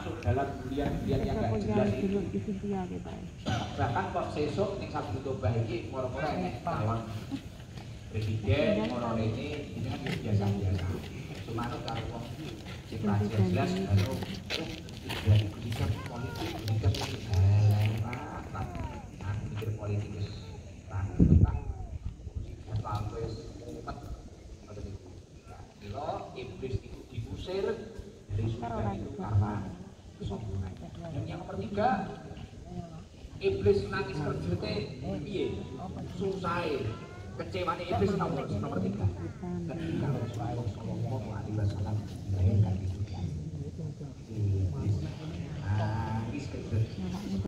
masuk dalam bulian-bulian yang gak jelas itu. Bahkan kok sesuk ning Sabtu baiki moro-moro enek calon presiden moro ini kan biasa-biasa. Cuma kalau wong sing jelas karo dari pendidikan politik, pendidikan aku pikir politik wis sampai umat pada itu. Kalau iblis itu diusir dari surga itu karena kesombongan. Dan yang ketiga, iblis nangis kerjete piye? Susah. Kecewaan iblis nomor 3. Ketika Rasulullah sallallahu alaihi wasallam melahirkan itu. Iblis nangis kerjete